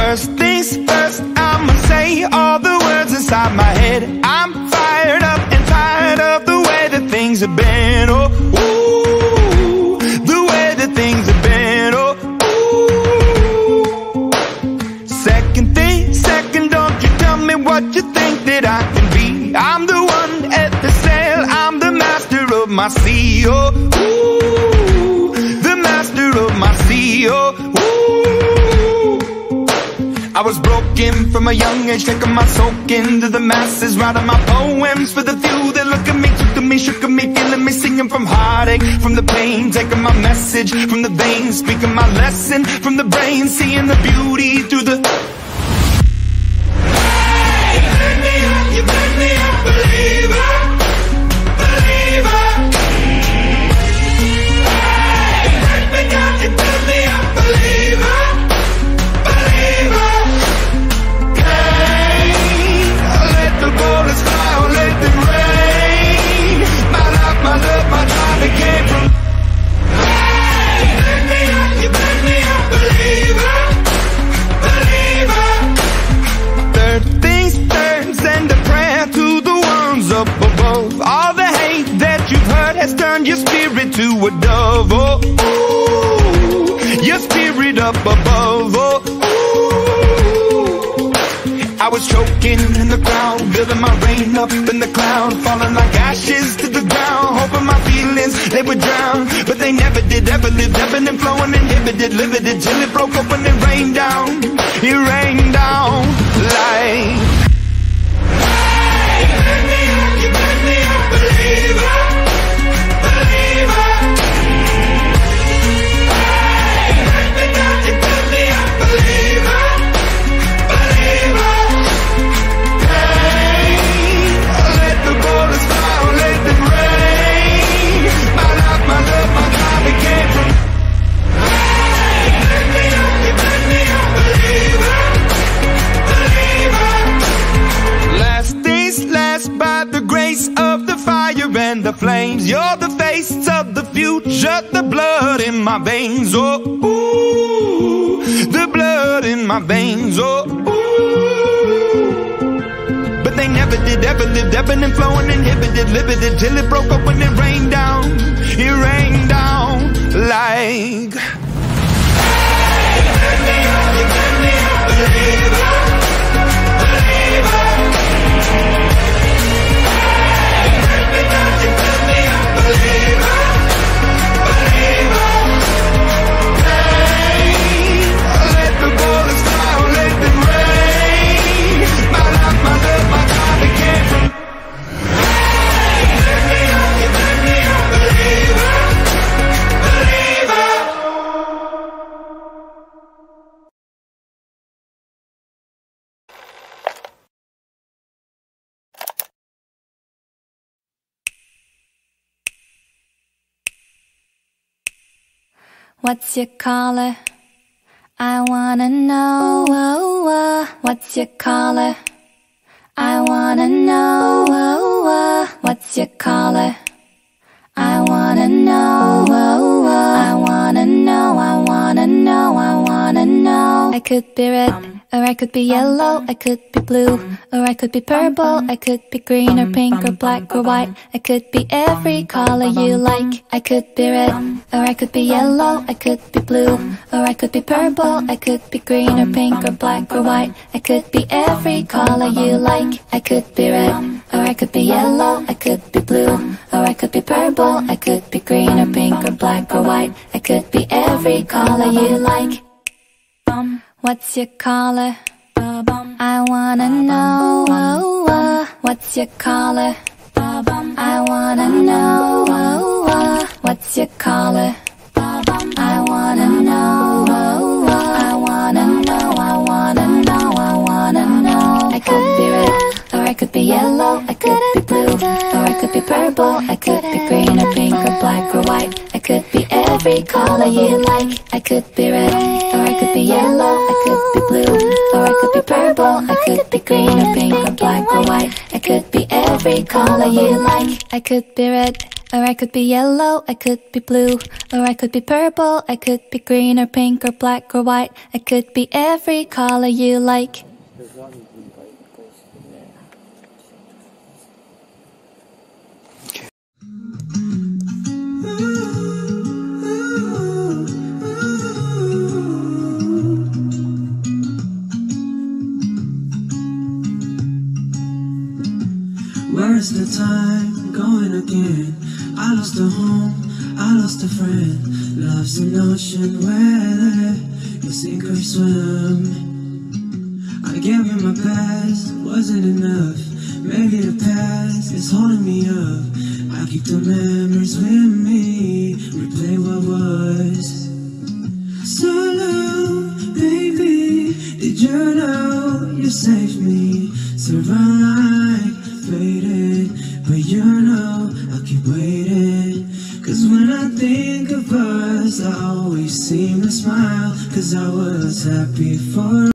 First things first, I'ma say all the words inside my head. I'm fired up and tired of the way that things have been. Oh, ooh, the way that things have been. Oh, ooh. Second thing, second, don't you tell me what you think that I can be. I'm the one at the sail, I'm the master of my sea. Oh, ooh, the master of my sea. Oh, ooh. I was broken from a young age, taking my soak into the masses, writing my poems for the few that look at me, took to me, shook at me, feeling me, singing from heartache, from the pain, taking my message from the veins, speaking my lesson from the brain, seeing the beauty through the... Hey, make me up, you make me a believer, believer. Hey, make me up, you make me a believer, believer. Bullets fly or let them rain. My life, my love, my time, it came from. Hey, make me up, you make me a believer, believer. Third things third, send a prayer to the ones up above. All the hate that you've heard has turned your spirit to a dove. Oh, ooh, your spirit up above. Oh, I was choking in the crowd, building my rain up in the cloud, falling like ashes to the ground, hoping my feelings, they would drown, but they never did, ever lived, ebbing and flowing, inhibited, limited, till it broke up and it rained down like... Hey, make me up, you make me a believer, believer. Hey, make me up, you make me a believer, believer. And the flames, you're the face of the future, the blood in my veins. Oh, ooh, the blood in my veins. Oh, ooh. But they never did, ever lived, ebbing and flowing, inhibited, limited, till it broke up when it rained down like... Hey, make me up, you make me a believer, believer. Believer, believer. Hey, let the bullets fly or let them rain. My life, my love, my time, it came from. Hey, make me up, you make me a believer, believer. What's your color? I wanna know. What's your color? I wanna know. What's your color? I wanna know. I wanna know. I wanna know. I wanna know. I could be red, or I could be yellow. I could be blue, or I could be purple. I could be green or pink or black or white. I could be every color you like. I could be red, or I could be yellow. I could be blue, or I could be purple. I could be green or pink or black or white. I could be every color you like. I could be red, or I could be yellow. I could be blue, or I could be purple. I could be green or pink or black or white. I could be every color you like. What's your color? I wanna know. What's your color? I wanna know. What's your color? I wanna know. I wanna know. I wanna know. I wanna know. I could be red, or I could be yellow. I could be blue, or I could be purple. I could be green or pink or black or white. I could be every color you like. I could be red, or I could be yellow. I could be blue, or I could be purple. I could be green or pink or black or white. I could be every color you like. I could be red, or I could be yellow, I could be blue, or I could be purple, I could be green or pink or black or white. I could be every color you like. Where's the time going again? I lost a home, I lost a friend. Love's an ocean where you sink or swim. I gave you my past, wasn't enough. Maybe the past is holding me up. I keep the memories with me, replay what was. So long, baby, did you know you saved me? Survive, faded, but you know I keep waiting. Cause when I think of us, I always seem to smile. Cause I was happy for